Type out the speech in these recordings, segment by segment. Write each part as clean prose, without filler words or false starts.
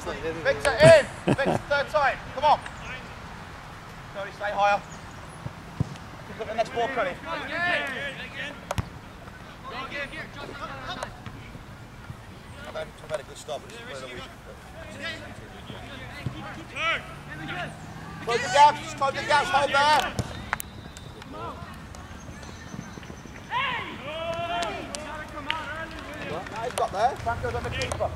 Victor, in! Victor, third time. Come on. Cody, stay higher. Pick up the next ball, Cody. I've had a good start, but it's further weak. Close the gaps, just close the gaps, hold there. No, he's got there. Frank goes on the keeper.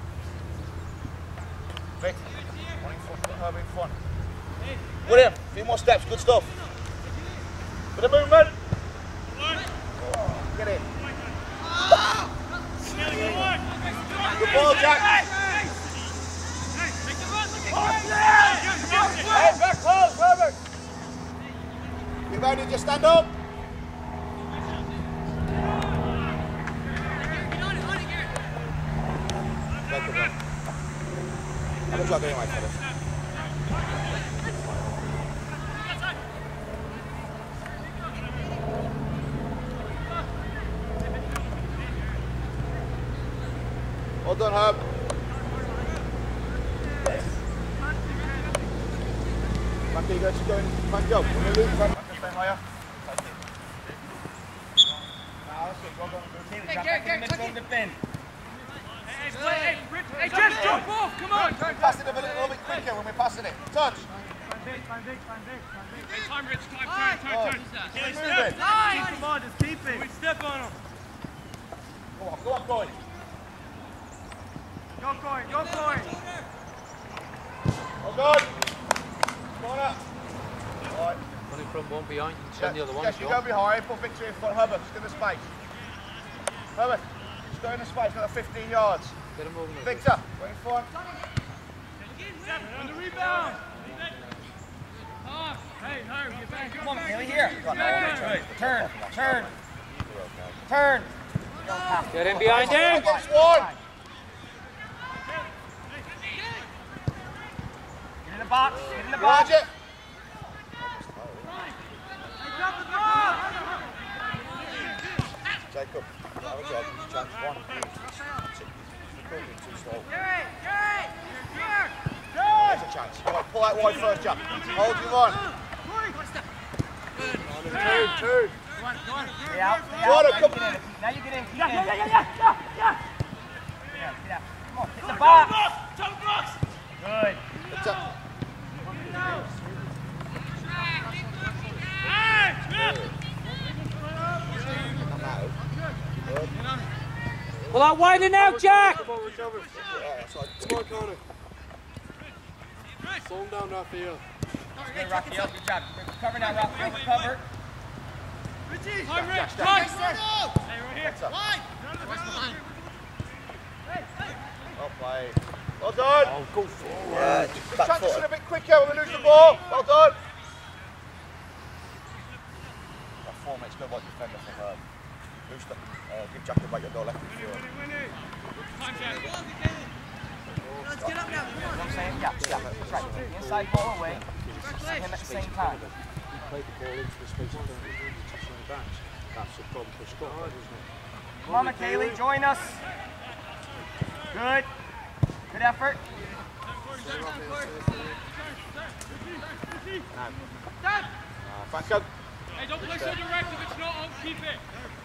Vic, one in front, put Herb in front. William, a few more steps, good stuff. Bit of movement. Oh, get in. Good ball, Jack. Hey, back close, Herbert. You ready? Just stand up. Good job anyway, fellas. Well done, Herb. Frank, you guys going. Frank, go. We're going to Frank, stay higher. Hey, defend. Hey, just jump off, come on! We're passing it a little bit quicker when we're passing it. Touch. Hey, time, Rich, time, turn. Keep moving. Come on, just keep it. Step on him. Go on, Corey. Go, Corey. Well done. Corner. Alright. Running from one behind, send the other one. Yes, you go behind, put Victor in front. Herbert, just in the space. Herbert, just go in the space, another 15 yards. Get him moving. Victor, go in front. On the rebound. Hey, Herb, get back. Come on, Kelly, here. Turn. Get in behind him. Against one. Get in the box. Charge it. Jacob, have a job. Chance one. Too slow. There's a chance. Come on, pull out wide first, Jack. Hold your run. Two. Stay out. Now you get in. Yeah. Get out. Come on, hit the box. Good. Pull out wider now, Jack! Yeah, that's right. Come on, Connor. Slow him down, Raphael. Good, Raphael. Good job. Recover now, Raphael. Recover. Time, Rich, Jack. time. Hey, right here. Well played. Well done. Oh, go forward. Yeah, transition a bit quicker when we lose the ball. Well done. That 4 minutes go like defender for her. Boost up. Give Jack the right your goal left. Time, Jack. Let's get up now. You know what I'm saying? Yeah. That's right. The inside ball away. Him at the same time. You play the ball into the space and don't really touch on the backs. That's the problem for Scott, isn't it? Come on, McKaylee, join us. Good. Good effort. Franco. Hey, don't play so direct if it's not on, keep it.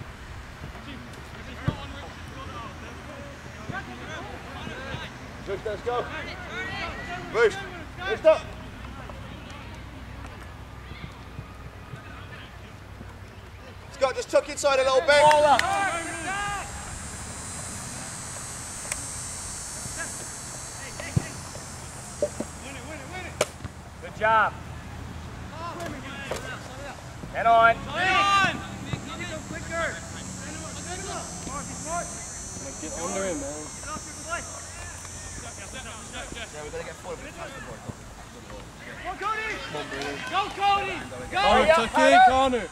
If it's not on, Boost, let's go. Boost. Boost up. Scott, just tuck inside a little bit. Ball up. Good job. Head on. Get under him, man. Yeah, we're going to get forward. Go, Cody! Come on, Brady. Go, Cody! Go! Connor, tuck in, Connor.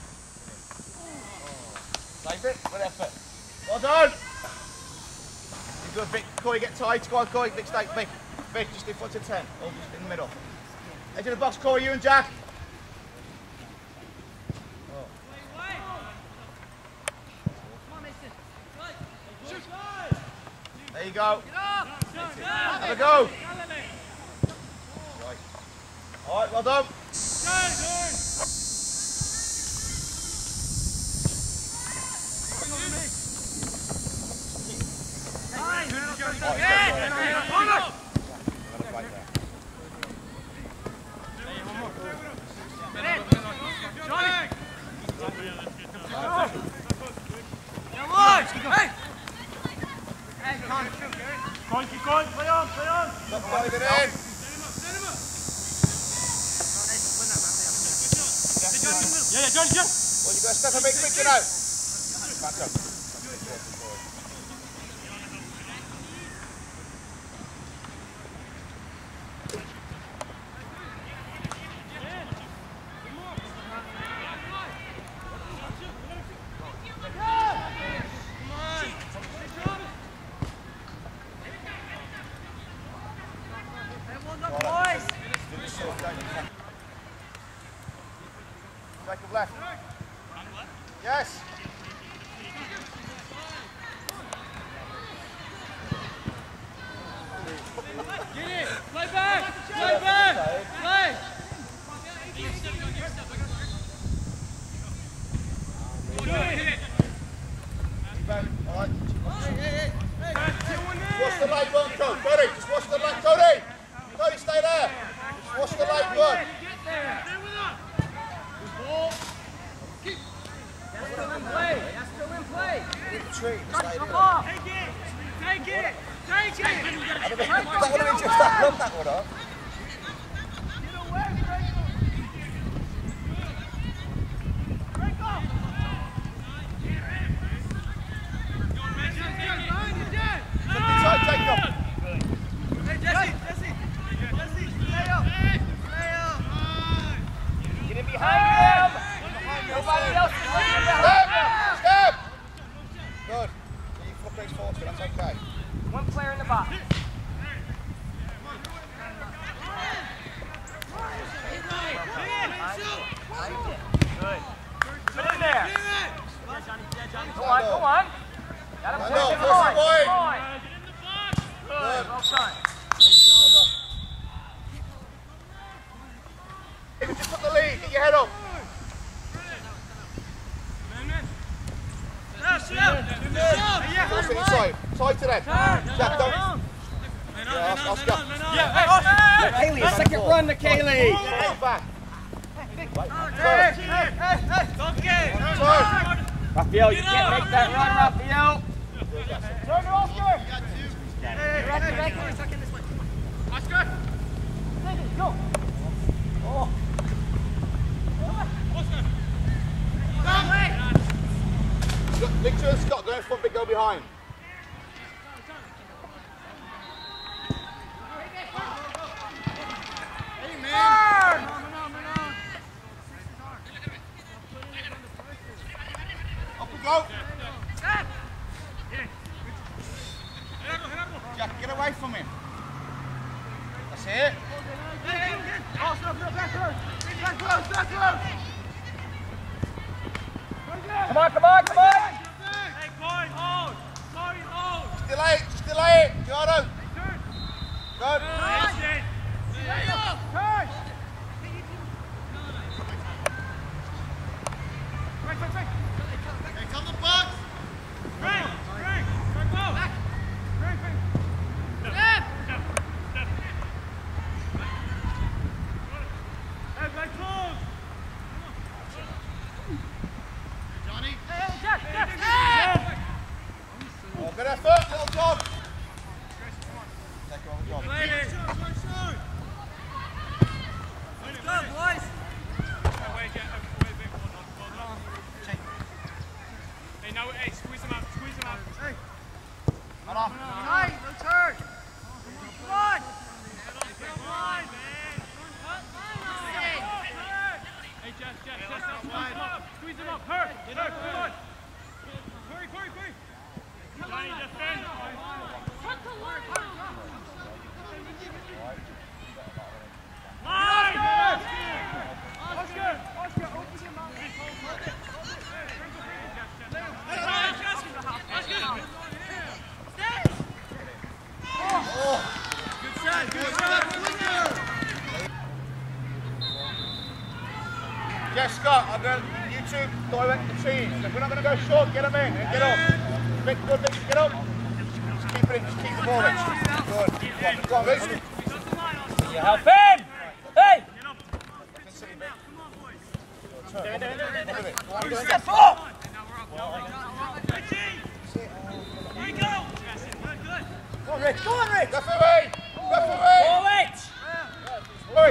Save it. Good effort. Well done. You're good, Vic. Corey, get tight. Go on, Corey. Vic, stay. Vic, just in front of 10. Or just in the middle. Edge of the box, Corey, you and Jack. There you go. Have a go. Right. All right, well done. Keep going, play on, play on. Not diving in. Yeah, John. Well, you've got to step a bit quicker now. Back up. Strike of left. Yes. Get it. Play back. Play back. Play. All right. Watch the light one, Cody. Cody, just watch the light, Cody. Cody, stay there. Just watch the light one. Tree. Take it. That would have been just that run, that would have. Get in behind him. Nobody else is running behind him. Step! Good. You flip race forward, that's okay. One player in the box. Good. Put in there. Go on. Got him. Keep going. Good. Well done. Just put the lead, get your head up. Force it inside. Side to them. Jack, don't. Yeah, Oscar. Kaylee, a second run to Kaylee. Get back. Raphael, you can't make that run, Raphael. Turn to Oscar. Oscar. Go. Oh. Victor and Scott, go in front, big go behind. Up we go. Jack, get away from him. That's it. Come on. Hey, Corey, hold. Corey, hold. Delay it. Jordan. Good. Here come the box. Frank, go. Frank. Step. Hey, play close. Johnny. Oh, good effort, little John. Yes, Scott, I'm going to, you two direct the team. If we're not going to go short, get them in and get up. Vic, good, Vic, get up. Just keep it in, just keep the ball, Rich. Good. Go on, Rich. You help him! Hey! Step up! Go on, Rick. Go on, Rick. Referee. Referee. Forward! Oi.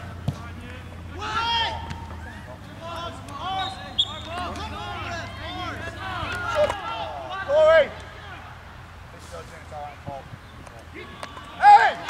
Corey. Hey!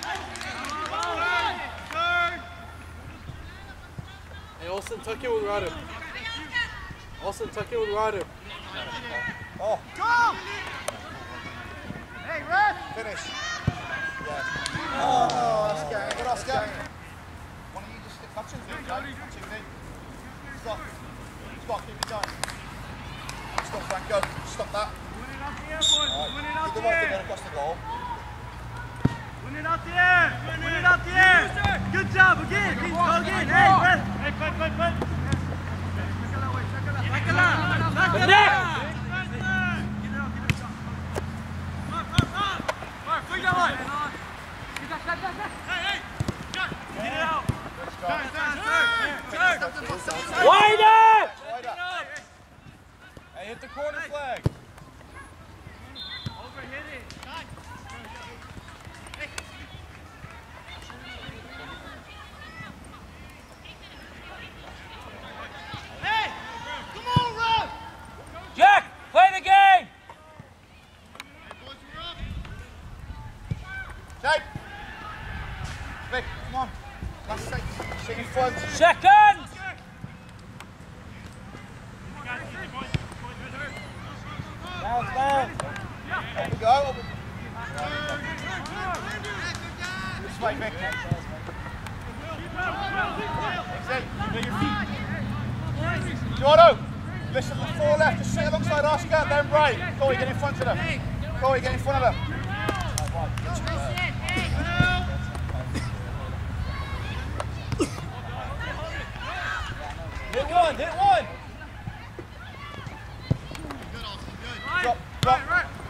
Hey, Austin, tuck in with Ryder. Austin, tuck in with Ryder. Oh. Go! Hey, ref! Finish. Yeah. Oh, Oscar. Good, Oscar. Why don't you just stick that 2-2, Stop. Stop, keep it going. Stop, Franco. Stop that. Win it up the air, boys. Win it up Keep the the one air. thing across the goal. Win it up the air. Win it up the air. Good job again. Go again. Hey, ref. Hey, quick. The neck! Wider! Hey, hit the corner flag. Jack, play the game! Jake. Vic, come on. Last second. Sit in front. Second! Down. Up we go. This way, Vic. Jordo, listen to the 4 left. Just sit alongside Oscar, then right. Corey, get in front of them. Corey, get in front of them. Hit one. Drop.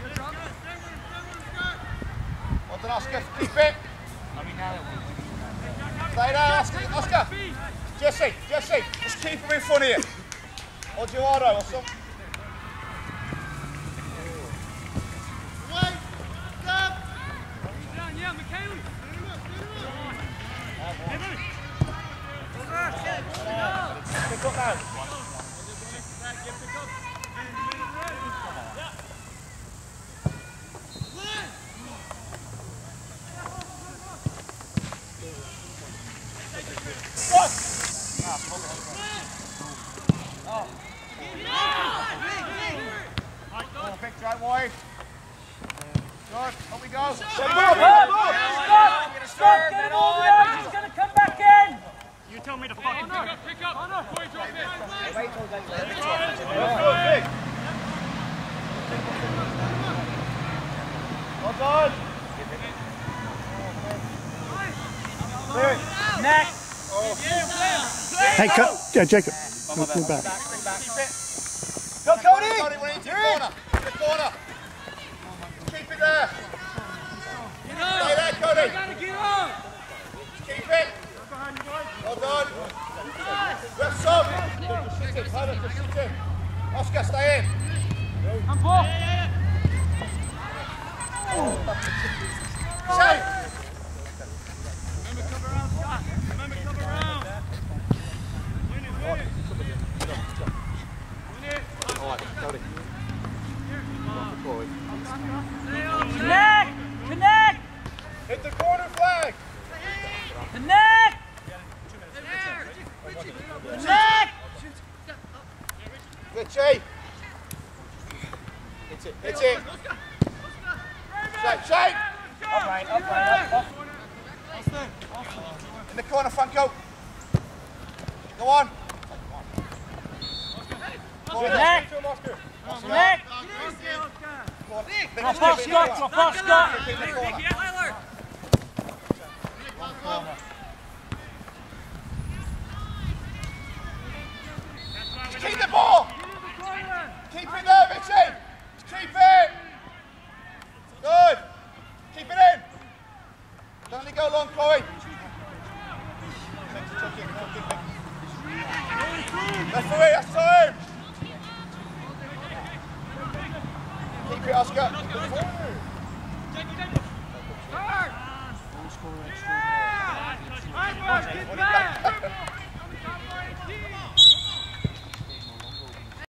Well done, Oscar. Keep it. Stay there, Oscar. Jesse, just keep him in front of you. Or Eduardo or something. Pick up now. Right wide. Good, up we go. Stop! Get him all the way out! He's going to come back in! You tell me to fucking pick up. Boy, drop it. Well done. Next! Hey, Jacob, move back. Go, Cody! You're in. The corner. Keep it there. Stay there, Cody. Keep it. Well done. Rest up. Just sit in. Oscar, stay in. I'm Paul. Safe. Remember cover around, Scott. Remember cover around. Win it. Connect! Hit the corner flag. Connect! Richie. Hit it. Shape. Up. In the corner, Franco. Go on. Connect! Connect! Drop off, Scott! In the corner. Referee, that's time! Keep it, Oscar. Get back!